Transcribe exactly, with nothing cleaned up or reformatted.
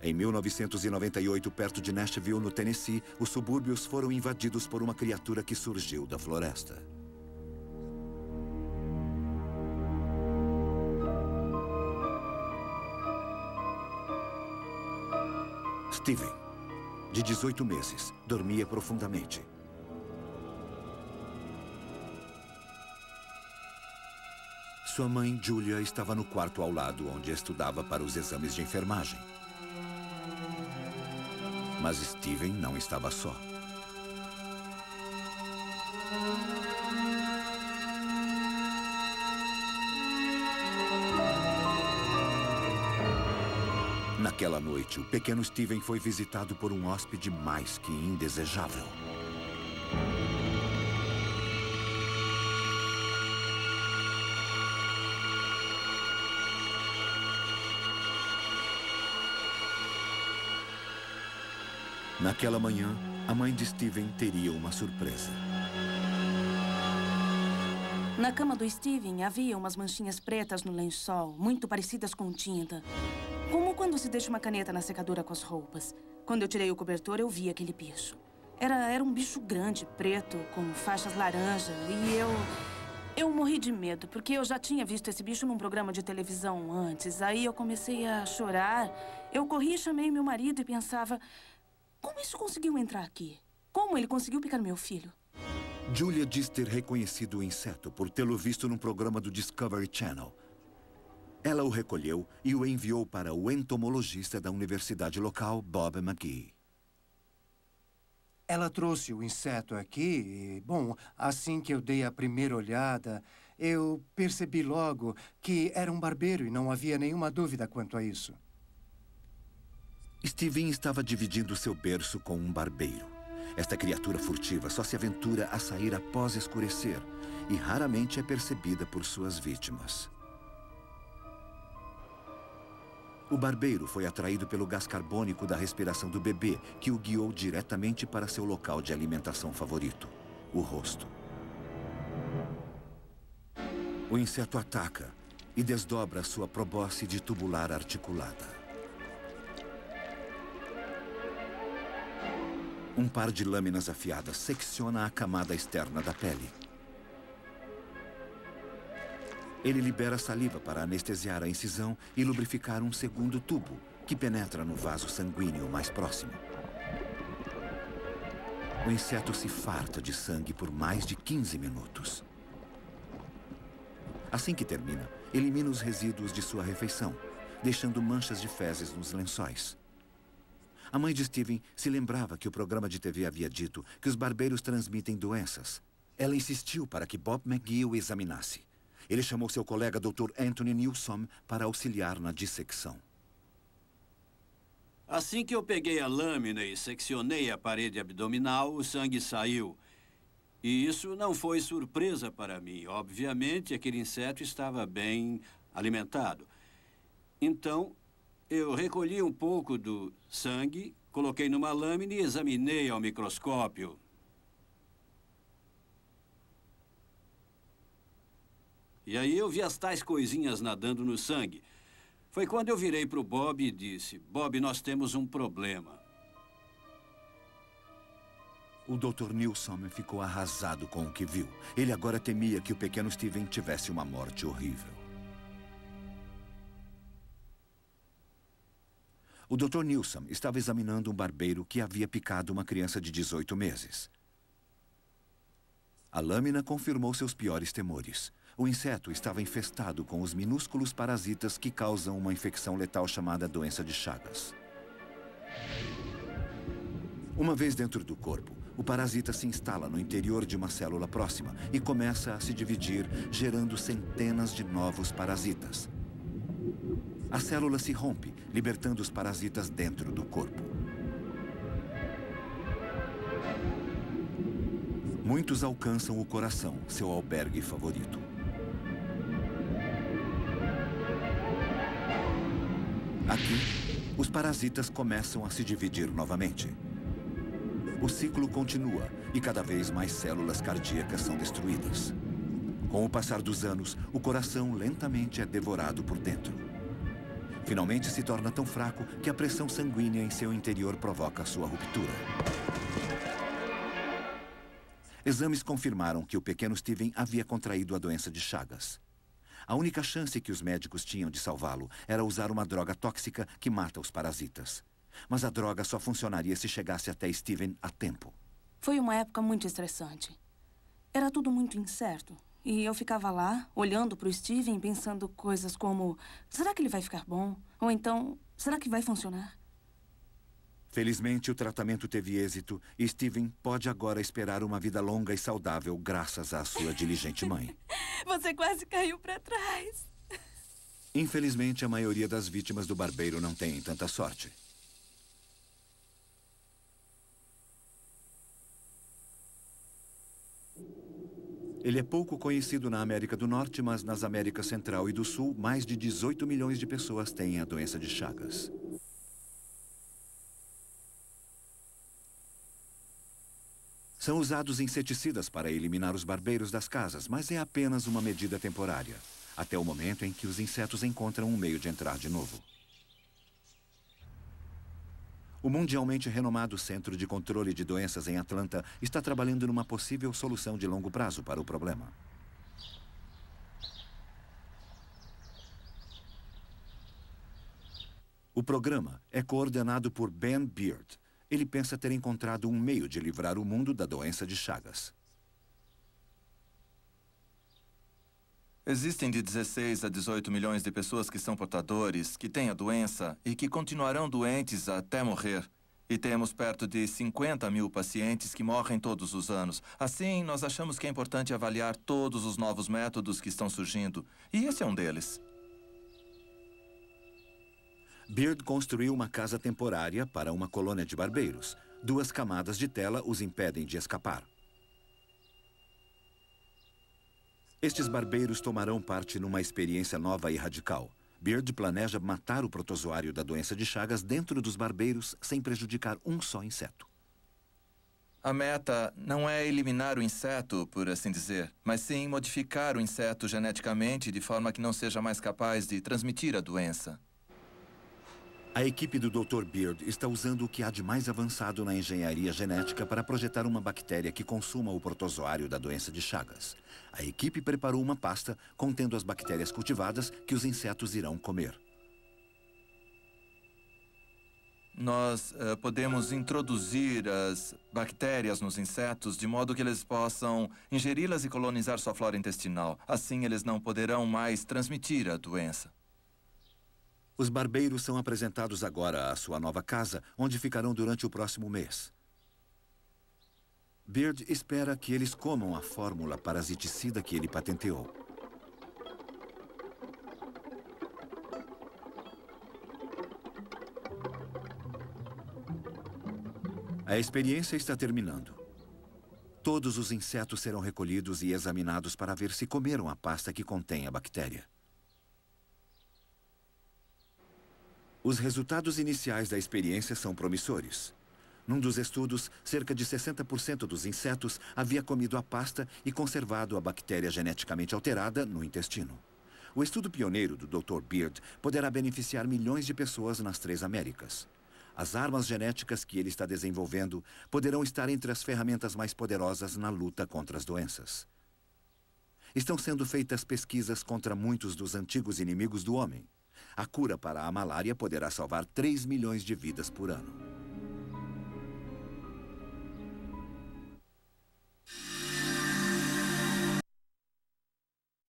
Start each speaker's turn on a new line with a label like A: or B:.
A: Em mil novecentos e noventa e oito, perto de Nashville, no Tennessee, os subúrbios foram invadidos por uma criatura que surgiu da floresta. Steven, de dezoito meses, dormia profundamente. Sua mãe, Julia, estava no quarto ao lado, onde estudava para os exames de enfermagem. Mas Steven não estava só. Naquela noite, o pequeno Steven foi visitado por um hóspede mais que indesejável. Naquela manhã, a mãe de Steven teria uma surpresa.
B: Na cama do Steven havia umas manchinhas pretas no lençol, muito parecidas com tinta. Como quando se deixa uma caneta na secadora com as roupas. Quando eu tirei o cobertor, eu vi aquele bicho. Era, era um bicho grande, preto, com faixas laranja, e eu... Eu morri de medo, porque eu já tinha visto esse bicho num programa de televisão antes. Aí eu comecei a chorar. Eu corri e chamei meu marido e pensava... Como isso conseguiu entrar aqui? Como ele conseguiu picar meu filho?
A: Julia diz ter reconhecido o inseto por tê-lo visto num programa do Discovery Channel. Ela o recolheu e o enviou para o entomologista da universidade local, Bob McGee.
C: Ela trouxe o inseto aqui e, bom, assim que eu dei a primeira olhada, eu percebi logo que era um barbeiro e não havia nenhuma dúvida quanto a isso.
A: Steven estava dividindo seu berço com um barbeiro. Esta criatura furtiva só se aventura a sair após escurecer e raramente é percebida por suas vítimas. O barbeiro foi atraído pelo gás carbônico da respiração do bebê, que o guiou diretamente para seu local de alimentação favorito, o rosto. O inseto ataca e desdobra sua probóscide tubular articulada. Um par de lâminas afiadas secciona a camada externa da pele. Ele libera saliva para anestesiar a incisão e lubrificar um segundo tubo, que penetra no vaso sanguíneo mais próximo. O inseto se farta de sangue por mais de quinze minutos. Assim que termina, elimina os resíduos de sua refeição, deixando manchas de fezes nos lençóis. A mãe de Steven se lembrava que o programa de T V havia dito que os barbeiros transmitem doenças. Ela insistiu para que Bob McGee o examinasse. Ele chamou seu colega doutor Anthony Newsom para auxiliar na dissecção.
D: Assim que eu peguei a lâmina e seccionei a parede abdominal, o sangue saiu. E isso não foi surpresa para mim. Obviamente, aquele inseto estava bem alimentado. Então, eu recolhi um pouco do sangue, coloquei numa lâmina e examinei ao microscópio. E aí eu vi as tais coisinhas nadando no sangue. Foi quando eu virei para o Bob e disse, Bob, nós temos um problema.
A: O doutor Newsom ficou arrasado com o que viu. Ele agora temia que o pequeno Steven tivesse uma morte horrível. O doutor Newsom estava examinando um barbeiro que havia picado uma criança de dezoito meses. A lâmina confirmou seus piores temores. O inseto estava infestado com os minúsculos parasitas que causam uma infecção letal chamada doença de Chagas. Uma vez dentro do corpo, o parasita se instala no interior de uma célula próxima e começa a se dividir, gerando centenas de novos parasitas. A célula se rompe, libertando os parasitas dentro do corpo. Muitos alcançam o coração, seu albergue favorito. Aqui, os parasitas começam a se dividir novamente. O ciclo continua e cada vez mais células cardíacas são destruídas. Com o passar dos anos, o coração lentamente é devorado por dentro. Finalmente se torna tão fraco que a pressão sanguínea em seu interior provoca sua ruptura. Exames confirmaram que o pequeno Steven havia contraído a doença de Chagas. A única chance que os médicos tinham de salvá-lo era usar uma droga tóxica que mata os parasitas. Mas a droga só funcionaria se chegasse até Steven a tempo.
B: Foi uma época muito estressante. Era tudo muito incerto. E eu ficava lá, olhando para o Steven, pensando coisas como: será que ele vai ficar bom? Ou então, será que vai funcionar?
A: Felizmente, o tratamento teve êxito e Steven pode agora esperar uma vida longa e saudável graças à sua diligente mãe.
B: Você quase caiu para trás.
A: Infelizmente, a maioria das vítimas do barbeiro não tem tanta sorte. Ele é pouco conhecido na América do Norte, mas nas Américas Central e do Sul, mais de dezoito milhões de pessoas têm a doença de Chagas. São usados inseticidas para eliminar os barbeiros das casas, mas é apenas uma medida temporária, até o momento em que os insetos encontram um meio de entrar de novo. O mundialmente renomado Centro de Controle de Doenças em Atlanta está trabalhando numa possível solução de longo prazo para o problema. O programa é coordenado por Ben Beard. Ele pensa ter encontrado um meio de livrar o mundo da doença de Chagas.
E: Existem de dezesseis a dezoito milhões de pessoas que são portadores, que têm a doença e que continuarão doentes até morrer. E temos perto de cinquenta mil pacientes que morrem todos os anos. Assim, nós achamos que é importante avaliar todos os novos métodos que estão surgindo. E esse é um deles.
A: Beard construiu uma casa temporária para uma colônia de barbeiros. Duas camadas de tela os impedem de escapar. Estes barbeiros tomarão parte numa experiência nova e radical. Beard planeja matar o protozoário da doença de Chagas dentro dos barbeiros sem prejudicar um só inseto.
E: A meta não é eliminar o inseto, por assim dizer, mas sim modificar o inseto geneticamente de forma que não seja mais capaz de transmitir a doença.
A: A equipe do doutor Beard está usando o que há de mais avançado na engenharia genética para projetar uma bactéria que consuma o protozoário da doença de Chagas. A equipe preparou uma pasta contendo as bactérias cultivadas que os insetos irão comer.
E: Nós uh, podemos introduzir as bactérias nos insetos de modo que eles possam ingeri-las e colonizar sua flora intestinal. Assim, eles não poderão mais transmitir a doença.
A: Os barbeiros são apresentados agora à sua nova casa, onde ficarão durante o próximo mês. Beard espera que eles comam a fórmula parasiticida que ele patenteou. A experiência está terminando. Todos os insetos serão recolhidos e examinados para ver se comeram a pasta que contém a bactéria. Os resultados iniciais da experiência são promissores. Num dos estudos, cerca de sessenta por cento dos insetos havia comido a pasta e conservado a bactéria geneticamente alterada no intestino. O estudo pioneiro do doutor Beard poderá beneficiar milhões de pessoas nas três Américas. As armas genéticas que ele está desenvolvendo poderão estar entre as ferramentas mais poderosas na luta contra as doenças. Estão sendo feitas pesquisas contra muitos dos antigos inimigos do homem. A cura para a malária poderá salvar três milhões de vidas por ano.